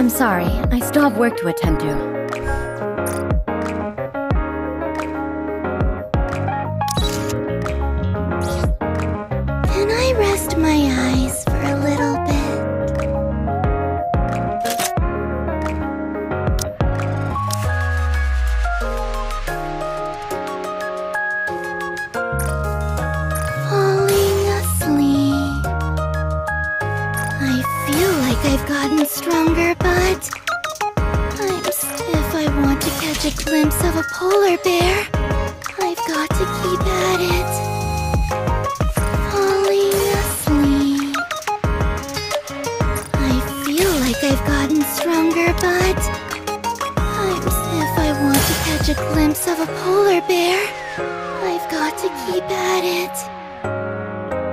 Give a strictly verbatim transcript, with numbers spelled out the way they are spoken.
I'm sorry, I still have work to attend to. Can I rest my eyes for a little bit? Falling asleep. I feel like I've gotten stronger, but I'm stiff. I want to catch a glimpse of a polar bear. I've got to keep at it. Falling asleep. I feel like I've gotten stronger, but I'm stiff. I want to catch a glimpse of a polar bear. I've got to keep at it.